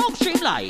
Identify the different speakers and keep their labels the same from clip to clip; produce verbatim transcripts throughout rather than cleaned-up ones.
Speaker 1: Smoke Streamline.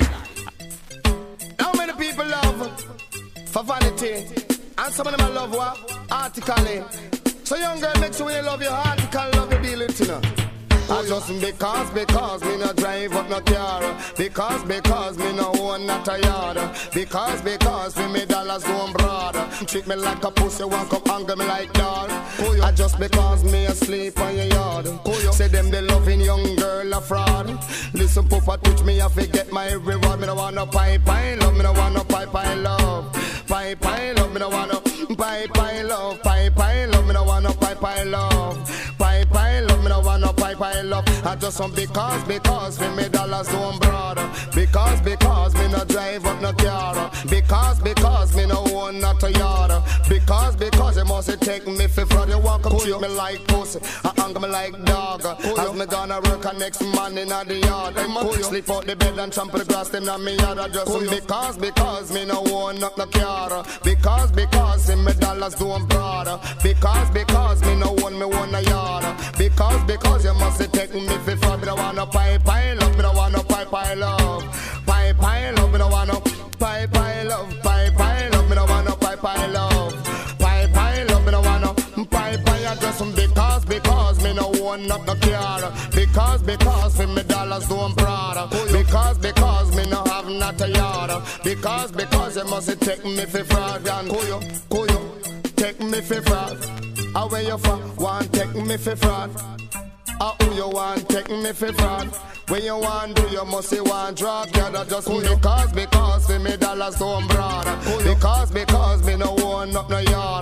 Speaker 2: How many people love for vanity? And some of them I love what? Artically. So young girl, make sure you love your article, love your dealing, you know. I just because, because me no drive up no car. Because, because me no own not a yard. Because, because me me dollars going broad. Treat me like a pussy, walk up anger me like dog. I just because me asleep on your yard. Say them they loving young girl a fraud. Listen papa touch me I forget my reward. Me no want no pipe I love. Me no want no pipe I love. Pipe I love. Me no want no pipe I love. Pipe I love. Me no want no pipe I love. Pipe I love. Me no want no pipe I love. I just want because, because me me dollars don't broad. Because, because me no drive up no car. Because, because me no own not a yard. Because, because you must take me for fraud. You walk up treat me like pussy, I anger me like dog. As me gonna work a next man in the yard. I must sleep out the bed and trample the grass in me yard. I just want because, because me no own not no car. Because, because me dollars don't broad. Because, because me no own me own a yard. Because, because you must take me for fraud. Me no want no pipe I love. Me no want no pipe I love. Pipe I love. Me no want no pipe I love. Pipe I love. Me no want no pipe I love. Pipe I love. Me no want no pipe I just because, because me no own not no car. Because, because for me dollars don't broad. Because, because me no have not a yard. Because, because you must take me for fraud. And kuyo, kuyo, take me for fraud. Away you for want take me for fraud. Ah, who you want take me for fraud? When you want do you must say want drop. Yeah, just because, because for me dollars don't broad. Because, because me no own up no yard.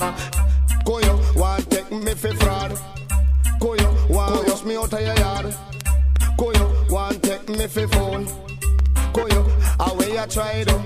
Speaker 2: Koyo want take me for fraud. Koyo want rush me out of your yard. Koyo want take me for phone. Koyo away you try to.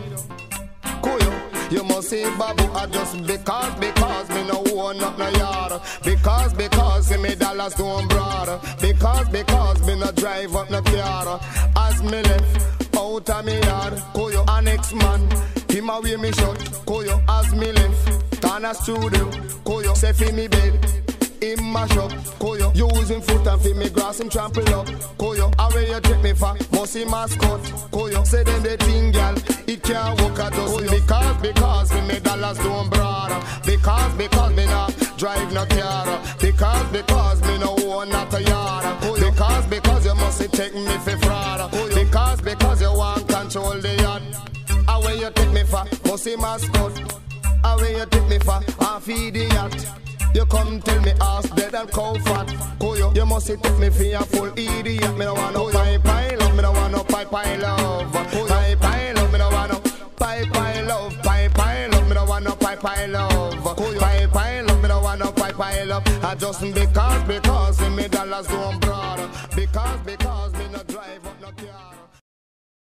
Speaker 2: Koyo you must say babu, I just because, because me no own up no yard. Because, because me dollars don't broad. Because, because me no drive up no car. As me left out of me yard, Koyo a next man, him away me shot. Koyo as me left, turn a studio. Koyo say fi me bed, him mash up. Koyo using foot and fi me grass him trample up. Koyo away you take me for, must see mascot. Koyo say them the thing girl, it can't work at us. Because, because me me dollars don't broad. Because, because me not drive no car. Because, because me no own not a yard. Because, because you must take me for fraud. Because, because you want control the yard. Away you take me for, must see mascot. Away you take me for, and feed the yacht. You come tell me ass dead and cow fat. Koyo, you must take me for a full idiot. Me no want no pipe I love. Me no want no pipe I love. Pipe I love. Me no want no pipe I love. Pipe I love. Me no want no pipe I love. Pipe I love. Me no want no pipe I love. I just because, because me dollars don't broad. Because, because me